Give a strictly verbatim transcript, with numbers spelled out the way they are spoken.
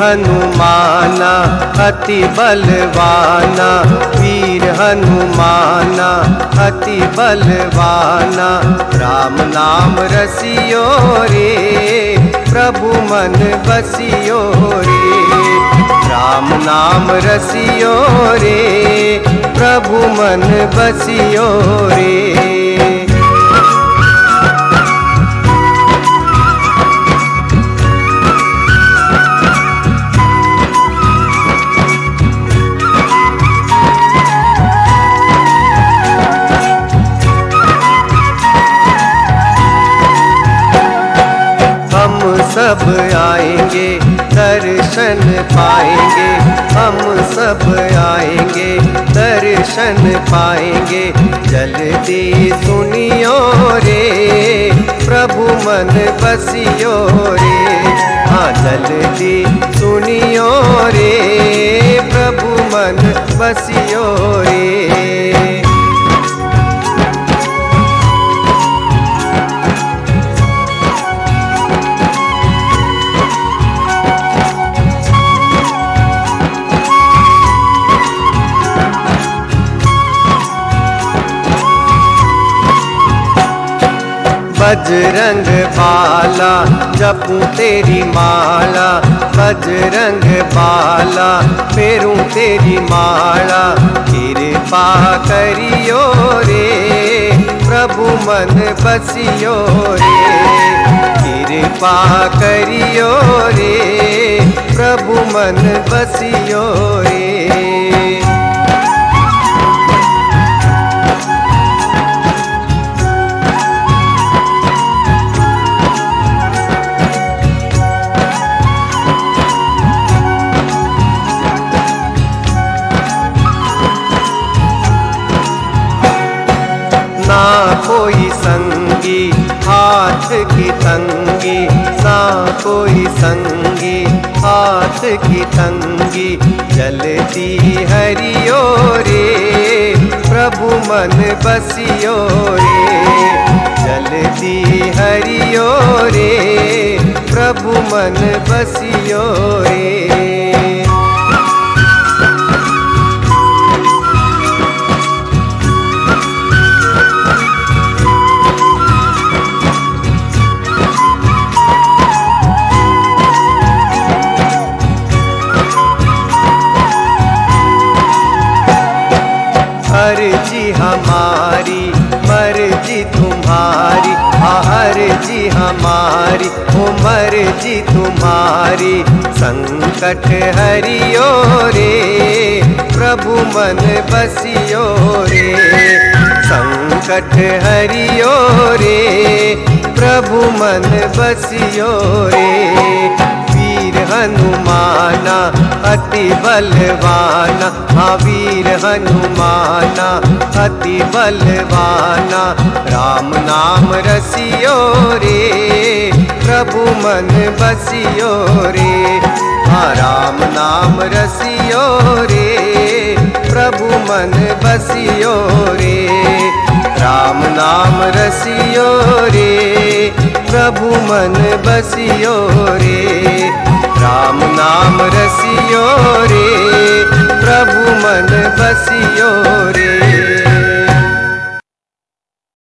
हनुमाना अति बलवाना, वीर हनुमाना अति बलवाना। राम नाम रसियो रे, प्रभु मन बसियो रे। राम नाम रसियो रे, प्रभु मन बसियो रे। सब आएंगे दर्शन पाएंगे, हम सब आएंगे दर्शन पाएंगे। जल्दी सुनियो रे, प्रभु मन बसियो रे। हाँ जल्दी सुनियो रे, प्रभु मन बसियो रे। बजरंग बाला जपूं तेरी माला, बजरंग बाला फेरूं तेरी माला। कृपा करियो रे, प्रभु मन बसियो रे। कृपा करियो रे, प्रभु मन बसियो रे। ना कोई संगी हाथ की तंगी, ना कोई संगी हाथ की तंगी। जल्दी हरियो रे, प्रभु मन बसियो रे। जल्दी हरियो रे, प्रभु मन बसियो रे। अर्जी हमारी मर्जी तुम्हारी, अर्जी हमारी ओ मर्जी तुम्हारी। संकट हरियो रे, प्रभु मन बसियो रे। संकट हरियो रे, प्रभु मन बसियो रे। वीर हनुमाना अति बलवाना, हाँ वीर हनुमाना अति बलवाना। राम नाम रसियो रे, प्रभु मन बसियो रे। हाँ राम नाम रसियो रे, प्रभु मन बसियो रे। राम नाम रसियो रे, प्रभु मन बसियो रे। राम नाम रसियो रे, प्रभु मन बसियो